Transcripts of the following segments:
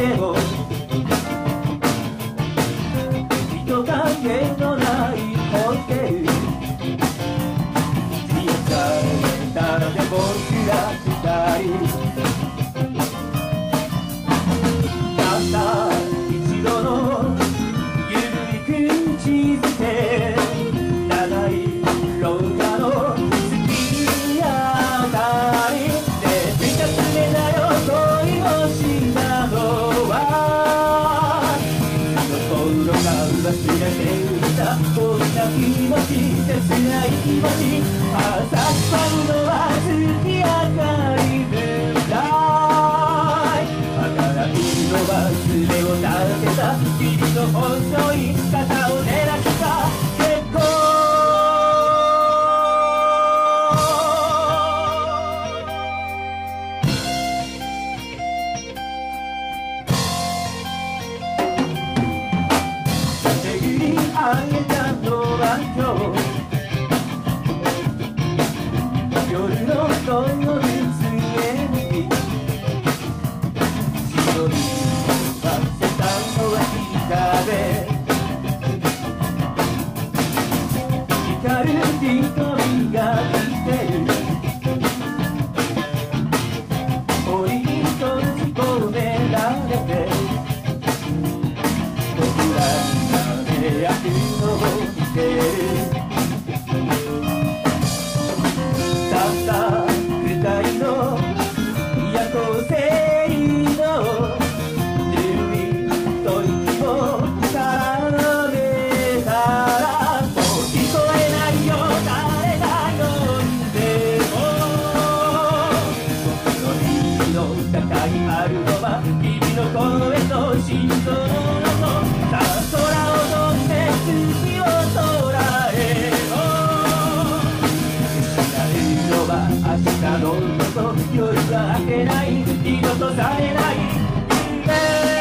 でも人影のないホテル、小さなで僕ら二人、たった一度の緩い口づけ、長い廊下の月明かりで二つ目だよ恋をしたのは、いつの頃か忘れていたこんな気持ち、切ない気持ち、朝さうのは月明かりぐらい、儚いのは爪を立てた君の細い肩を照らした結婚。巡り上げたのは今日、夜の動物園に白い忘れたのは光る瞳が見てる、檻に閉じ込められて僕らが出会うのを見てる、たった二人の夜行性の緩い吐息を絡めたら、もう聞こえないよ誰が呼んでも、僕の耳の中にあるのは君の声と心臓の音、さあ空を飛んで月を捉えろ、失うのは明日のこと、夜が明けない二度とされない夢。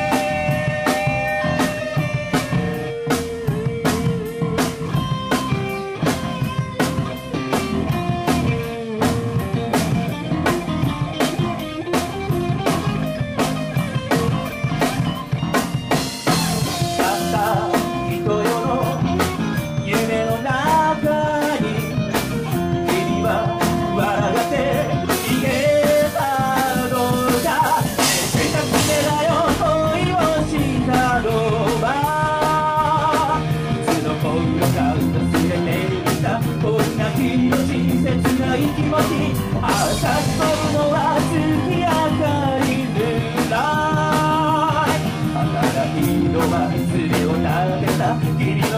気持ち、朝飛ぶのは月明かりぐらい、儚いのは爪を立てた君